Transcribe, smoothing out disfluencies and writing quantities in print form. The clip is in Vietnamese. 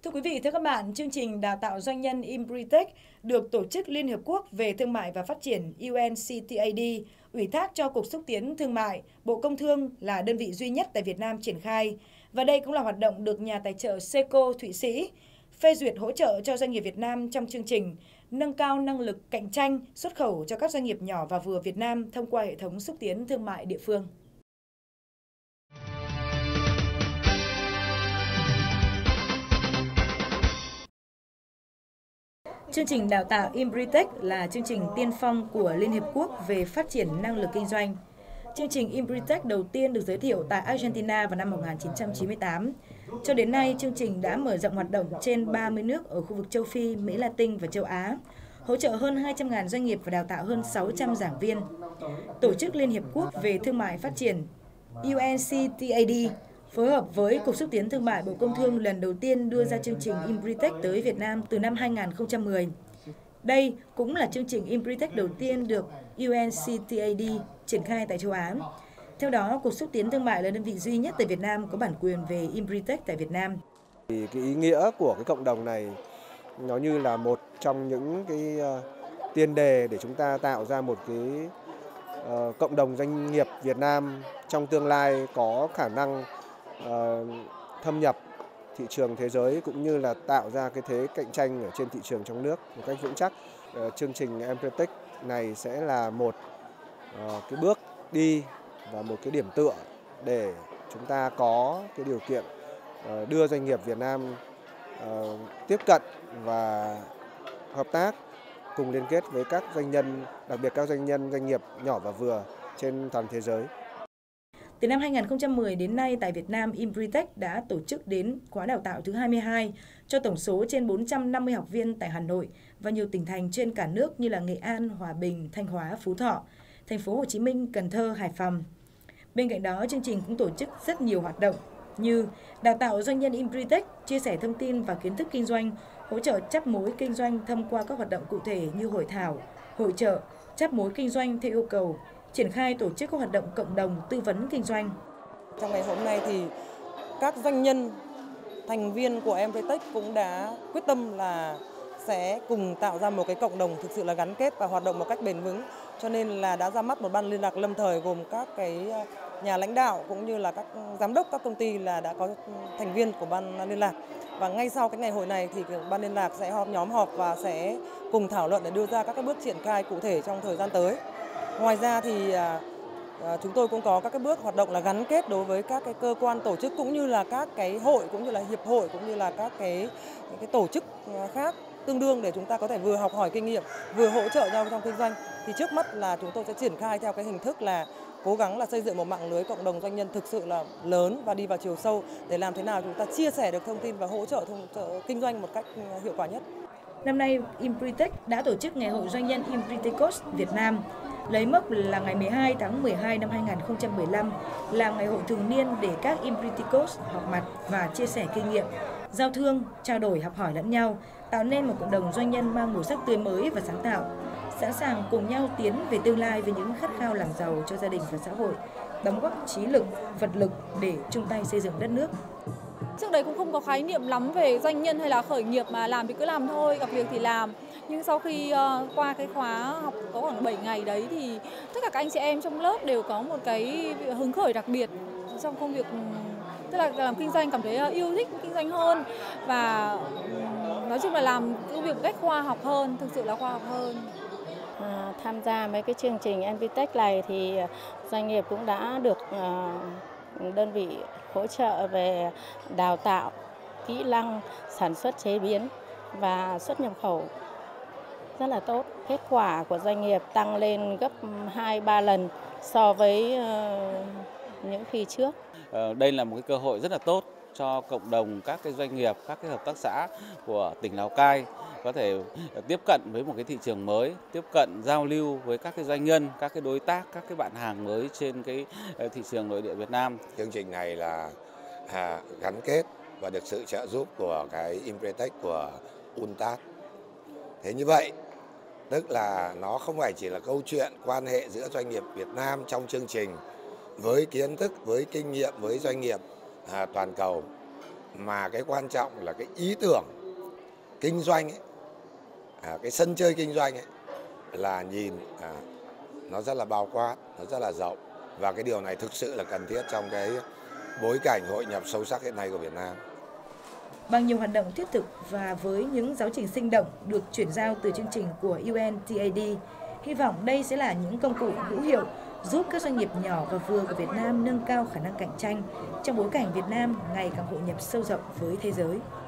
Thưa quý vị, thưa các bạn, chương trình đào tạo doanh nhân Imbritech được Tổ chức Liên Hiệp Quốc về Thương mại và Phát triển UNCTAD ủy thác cho Cục Xúc tiến Thương mại, Bộ Công Thương là đơn vị duy nhất tại Việt Nam triển khai. Và đây cũng là hoạt động được nhà tài trợ SECO Thụy Sĩ phê duyệt hỗ trợ cho doanh nghiệp Việt Nam trong chương trình nâng cao năng lực cạnh tranh xuất khẩu cho các doanh nghiệp nhỏ và vừa Việt Nam thông qua hệ thống xúc tiến thương mại địa phương. Chương trình đào tạo Imbritech là chương trình tiên phong của Liên Hiệp Quốc về phát triển năng lực kinh doanh. Chương trình Imbritech đầu tiên được giới thiệu tại Argentina vào năm 1998. Cho đến nay, chương trình đã mở rộng hoạt động trên 30 nước ở khu vực châu Phi, Mỹ Latin và châu Á, hỗ trợ hơn 200.000 doanh nghiệp và đào tạo hơn 600 giảng viên. Tổ chức Liên Hiệp Quốc về Thương mại Phát triển UNCTAD phối hợp với Cục Xúc tiến Thương mại Bộ Công Thương lần đầu tiên đưa ra chương trình Imbritech tới Việt Nam từ năm 2010. Đây cũng là chương trình Imbritech đầu tiên được UNCTAD triển khai tại châu Á. Theo đó, Cục Xúc tiến Thương mại là đơn vị duy nhất tại Việt Nam có bản quyền về Imbritech tại Việt Nam. Cái ý nghĩa của cái cộng đồng này nó như là một trong những cái tiền đề để chúng ta tạo ra một cái cộng đồng doanh nghiệp Việt Nam trong tương lai có khả năng thâm nhập thị trường thế giới cũng như là tạo ra cái thế cạnh tranh ở trên thị trường trong nước một cách vững chắc. Chương trình Imbritech này sẽ là một cái bước đi và một cái điểm tựa để chúng ta có cái điều kiện đưa doanh nghiệp Việt Nam tiếp cận và hợp tác cùng liên kết với các doanh nhân, đặc biệt các doanh nghiệp nhỏ và vừa trên toàn thế giới. Từ năm 2010 đến nay tại Việt Nam, Imbritech đã tổ chức đến khóa đào tạo thứ 22 cho tổng số trên 450 học viên tại Hà Nội và nhiều tỉnh thành trên cả nước như là Nghệ An, Hòa Bình, Thanh Hóa, Phú Thọ, Thành phố Hồ Chí Minh, Cần Thơ, Hải Phòng. Bên cạnh đó, chương trình cũng tổ chức rất nhiều hoạt động như đào tạo doanh nhân Imbritech, chia sẻ thông tin và kiến thức kinh doanh, hỗ trợ chắp mối kinh doanh thông qua các hoạt động cụ thể như hội thảo, hội chợ, chắp mối kinh doanh theo yêu cầu, triển khai tổ chức các hoạt động cộng đồng tư vấn kinh doanh. Trong ngày hôm nay thì các doanh nhân, thành viên của Imbritech cũng đã quyết tâm là sẽ cùng tạo ra một cái cộng đồng thực sự là gắn kết và hoạt động một cách bền vững. Cho nên là đã ra mắt một ban liên lạc lâm thời gồm các cái nhà lãnh đạo cũng như là các giám đốc các công ty là đã có thành viên của ban liên lạc. Và ngay sau cái ngày hội này thì ban liên lạc sẽ nhóm họp và sẽ cùng thảo luận để đưa ra các bước triển khai cụ thể trong thời gian tới. Ngoài ra thì chúng tôi cũng có các cái bước hoạt động là gắn kết đối với các cái cơ quan tổ chức cũng như là các cái hội cũng như là hiệp hội cũng như là các cái tổ chức khác tương đương để chúng ta có thể vừa học hỏi kinh nghiệm, vừa hỗ trợ nhau trong kinh doanh. Thì trước mắt là chúng tôi sẽ triển khai theo cái hình thức là cố gắng là xây dựng một mạng lưới cộng đồng doanh nhân thực sự là lớn và đi vào chiều sâu để làm thế nào chúng ta chia sẻ được thông tin và hỗ trợ kinh doanh một cách hiệu quả nhất. Năm nay, Imbritech đã tổ chức Ngày hội Doanh nhân Imbritechos Việt Nam, lấy mốc là ngày 12 tháng 12 năm 2015 là ngày hội thường niên để các Imbritechos họp mặt và chia sẻ kinh nghiệm, giao thương, trao đổi học hỏi lẫn nhau, tạo nên một cộng đồng doanh nhân mang màu sắc tươi mới và sáng tạo, sẵn sàng cùng nhau tiến về tương lai với những khát khao làm giàu cho gia đình và xã hội, đóng góp trí lực, vật lực để chung tay xây dựng đất nước. Trước đây cũng không có khái niệm lắm về doanh nhân hay là khởi nghiệp, mà làm thì cứ làm thôi, gặp việc thì làm. Nhưng sau khi qua cái khóa học có khoảng 7 ngày đấy thì tất cả các anh chị em trong lớp đều có một cái hứng khởi đặc biệt trong công việc, tức là làm kinh doanh, cảm thấy yêu thích kinh doanh hơn và nói chung là làm công việc một cách khoa học hơn, thực sự là khoa học hơn. Tham gia mấy cái chương trình Imbritech này thì doanh nghiệp cũng đã được đơn vị hỗ trợ về đào tạo, kỹ năng sản xuất chế biến và xuất nhập khẩu rất là tốt. Kết quả của doanh nghiệp tăng lên gấp 2-3 lần so với những khi trước. Đây là một cái cơ hội rất là tốt cho cộng đồng các cái doanh nghiệp, các cái hợp tác xã của tỉnh Lào Cai có thể tiếp cận với một cái thị trường mới, tiếp cận giao lưu với các cái doanh nhân, các cái đối tác, các cái bạn hàng mới trên cái thị trường nội địa Việt Nam. Chương trình này là gắn kết và được sự trợ giúp của cái Imbritech của UNTAD. Thế như vậy, tức là nó không phải chỉ là câu chuyện quan hệ giữa doanh nghiệp Việt Nam trong chương trình với kiến thức, với kinh nghiệm, với doanh nghiệp toàn cầu, mà cái quan trọng là cái ý tưởng kinh doanh ấy, cái sân chơi kinh doanh ấy là nhìn nó rất là bao quát, nó rất là rộng, và cái điều này thực sự là cần thiết trong cái bối cảnh hội nhập sâu sắc hiện nay của Việt Nam. Bằng nhiều hoạt động thiết thực và với những giáo trình sinh động được chuyển giao từ chương trình của UNTAD, hy vọng đây sẽ là những công cụ hữu hiệu giúp các doanh nghiệp nhỏ và vừa của Việt Nam nâng cao khả năng cạnh tranh trong bối cảnh Việt Nam ngày càng hội nhập sâu rộng với thế giới.